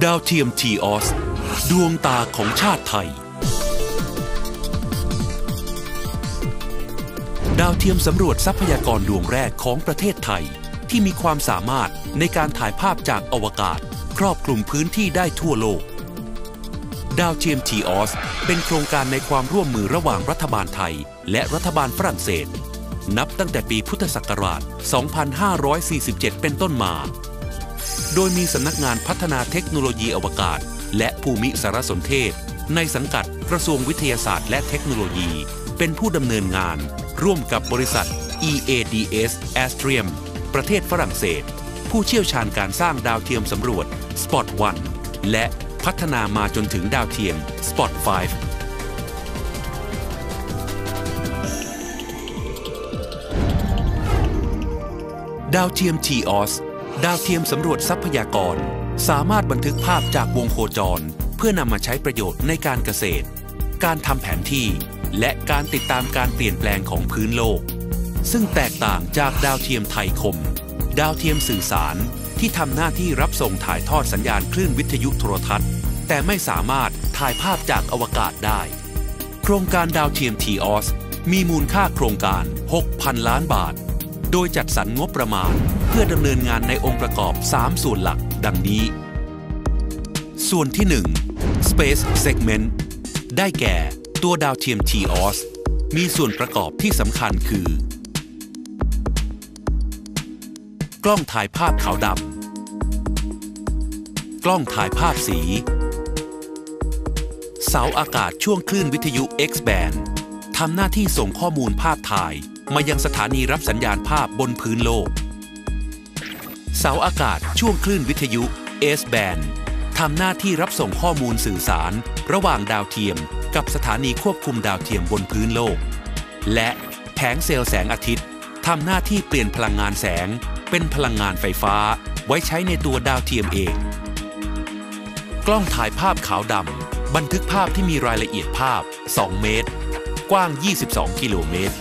ดาวเทียม TEOS ดวงตาของชาติไทยดาวเทียมสำรวจทรัพยากรดวงแรกของประเทศไทยที่มีความสามารถในการถ่ายภาพจากอวกาศครอบคลุมพื้นที่ได้ทั่วโลกดาวเทียม TEOS เป็นโครงการในความร่วมมือระหว่างรัฐบาลไทยและรัฐบาลฝรั่งเศสนับตั้งแต่ปีพุทธศักราช 2547 เป็นต้นมาโดยมีสำนักงานพัฒนาเทคโนโลยีอวกาศและภูมิสารสนเทศในสังกัดกระทรวงวิทยาศาสตร์และเทคโนโลยีเป็นผู้ดำเนินงานร่วมกับบริษัท EADS Astrium ประเทศฝรั่งเศสผู้เชี่ยวชาญการสร้างดาวเทียมสำรวจ Spot 1 และพัฒนามาจนถึงดาวเทียม Spot 5ดาวเทียม TEOS ดาวเทียมสำรวจทรัพยากรสามารถบันทึกภาพจากวงโคจรเพื่อนำมาใช้ประโยชน์ในการเกษตรการทำแผนที่และการติดตามการเปลี่ยนแปลงของพื้นโลกซึ่งแตกต่างจากดาวเทียมไทยคมดาวเทียมสื่อสารที่ทำหน้าที่รับส่งถ่ายทอดสัญญาณคลื่นวิทยุโทรทัศน์แต่ไม่สามารถถ่ายภาพจากอวกาศได้โครงการดาวเทียม TEOS มีมูลค่าโครงการ 6,000 ล้านบาทโดยจัดสรรงบประมาณเพื่อดำเนินงานในองค์ประกอบ 3 ส่วนหลักดังนี้ส่วนที่ 1 Space Segment ได้แก่ตัวดาวเทียม TEOS มีส่วนประกอบที่สำคัญคือกล้องถ่ายภาพขาวดำกล้องถ่ายภาพสีเสาอากาศช่วงคลื่นวิทยุ X-band ทำหน้าที่ส่งข้อมูลภาพถ่ายมายังสถานีรับสัญญาณภาพบนพื้นโลกเสาอากาศช่วงคลื่นวิทยุ S-band ทำหน้าที่รับส่งข้อมูลสื่อสารระหว่างดาวเทียมกับสถานีควบคุมดาวเทียมบนพื้นโลกและแผงเซลล์แสงอาทิตย์ทำหน้าที่เปลี่ยนพลังงานแสงเป็นพลังงานไฟฟ้าไว้ใช้ในตัวดาวเทียมเองกล้องถ่ายภาพขาวดำบันทึกภาพที่มีรายละเอียดภาพ 2 เมตรกว้าง 22 กิโลเมตร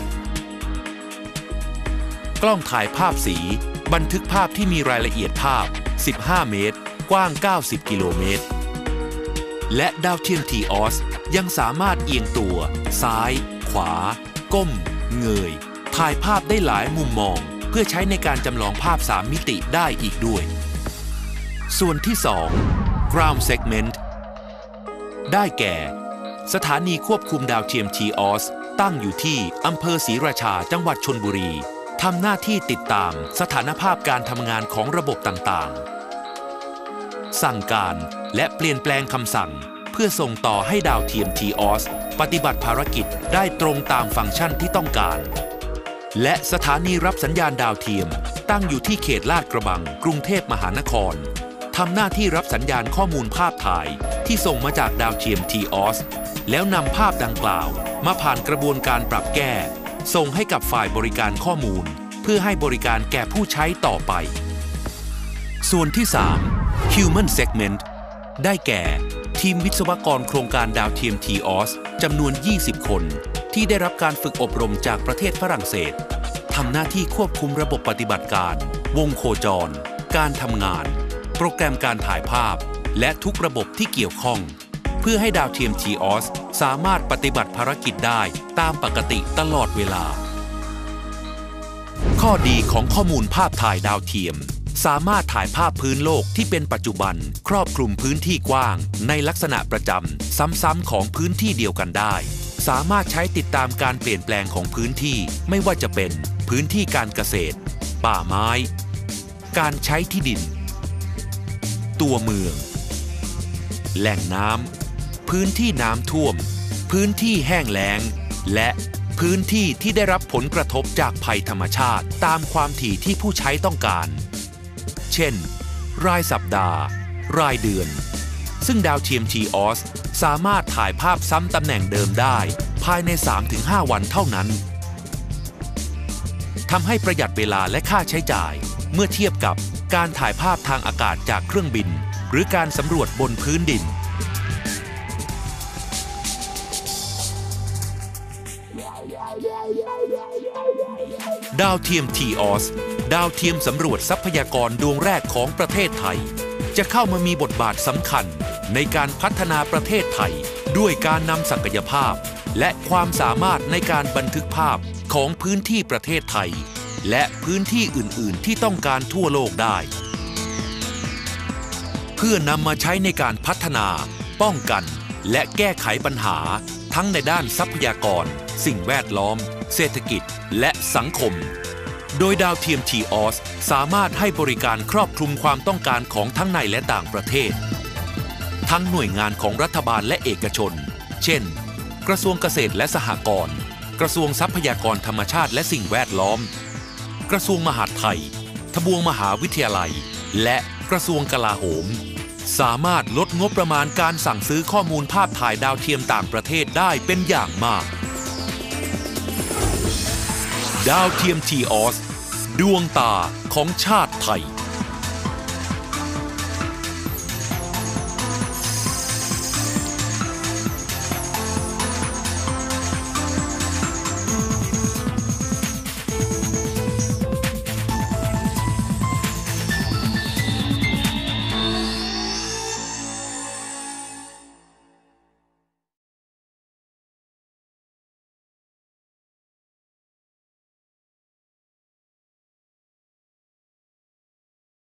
กล้องถ่ายภาพสีบันทึกภาพที่มีรายละเอียดภาพ 15 เมตรกว้าง 90 กิโลเมตรและดาวเทียม TEOS ยังสามารถเอียงตัวซ้ายขวาก้มเงยถ่ายภาพได้หลายมุมมองเพื่อใช้ในการจำลองภาพ3มิติได้อีกด้วยส่วนที่ 2 Ground Segment ได้แก่สถานีควบคุมดาวเทียม TEOS ตั้งอยู่ที่อำเภอศรีราชาจังหวัดชลบุรีทำหน้าที่ติดตามสถานภาพการทำงานของระบบต่างๆสั่งการและเปลี่ยนแปลงคำสั่งเพื่อส่งต่อให้ดาวเทียม TEOS ปฏิบัติภารกิจได้ตรงตามฟังก์ชันที่ต้องการและสถานีรับสัญญาณดาวเทียมตั้งอยู่ที่เขตลาดกระบังกรุงเทพมหานครทำหน้าที่รับสัญญาณข้อมูลภาพถ่ายที่ส่งมาจากดาวเทียม TEOS แล้วนำภาพดังกล่าวมาผ่านกระบวนการปรับแก้ส่งให้กับฝ่ายบริการข้อมูลเพื่อให้บริการแก่ผู้ใช้ต่อไปส่วนที่ 3 Human Segment ได้แก่ทีมวิศวกรโครงการดาวเทียม TEOS จำนวน 20 คนที่ได้รับการฝึกอบรมจากประเทศฝรั่งเศสทำหน้าที่ควบคุมระบบปฏิบัติการวงโคจรการทำงานโปรแกรมการถ่ายภาพและทุกระบบที่เกี่ยวข้องเพื่อให้ดาวเทียม TEOS สามารถปฏิบัติภารกิจได้ตามปกติตลอดเวลาข้อดีของข้อมูลภาพถ่ายดาวเทียมสามารถถ่ายภาพพื้นโลกที่เป็นปัจจุบันครอบคลุมพื้นที่กว้างในลักษณะประจำซ้ำๆของพื้นที่เดียวกันได้สามารถใช้ติดตามการเปลี่ยนแปลงของพื้นที่ไม่ว่าจะเป็นพื้นที่การเกษตรป่าไม้การใช้ที่ดินตัวเมืองแหล่งน้ำพื้นที่น้ำท่วมพื้นที่แห้งแล้งและพื้นที่ที่ได้รับผลกระทบจากภัยธรรมชาติตามความถี่ที่ผู้ใช้ต้องการเช่นรายสัปดาห์รายเดือนซึ่งดาวเทียม TEOS สามารถถ่ายภาพซ้ำตำแหน่งเดิมได้ภายใน 3-5 วันเท่านั้นทำให้ประหยัดเวลาและค่าใช้จ่ายเมื่อเทียบกับการถ่ายภาพทางอากาศจากเครื่องบินหรือการสำรวจบนพื้นดินดาวเทียม TEOS ดาวเทียมสำรวจทรัพยากรดวงแรกของประเทศไทยจะเข้ามามีบทบาทสำคัญในการพัฒนาประเทศไทยด้วยการนำศักยภาพและความสามารถในการบันทึกภาพของพื้นที่ประเทศไทยและพื้นที่อื่น ๆ ที่ต้องการทั่วโลกได้เพื่อนำมาใช้ในการพัฒนาป้องกันและแก้ไขปัญหาทั้งในด้านทรัพยากรสิ่งแวดล้อมเศรษฐกิจและสังคมโดยดาวเทียม TEOS สามารถให้บริการครอบคลุมความต้องการของทั้งในและต่างประเทศทั้งหน่วยงานของรัฐบาลและเอกชนเช่นกระทรวงเกษตรและสหกรณ์กระทรวงทรัพยากรธรรมชาติและสิ่งแวดล้อมกระทรวงมหาดไทยทบวงมหาวิทยาลัยและกระทรวงกลาโหมสามารถลดงบประมาณการสั่งซื้อข้อมูลภาพถ่ายดาวเทียมต่างประเทศได้เป็นอย่างมากดาวเทียม TEOS ดวงตาของชาติไทย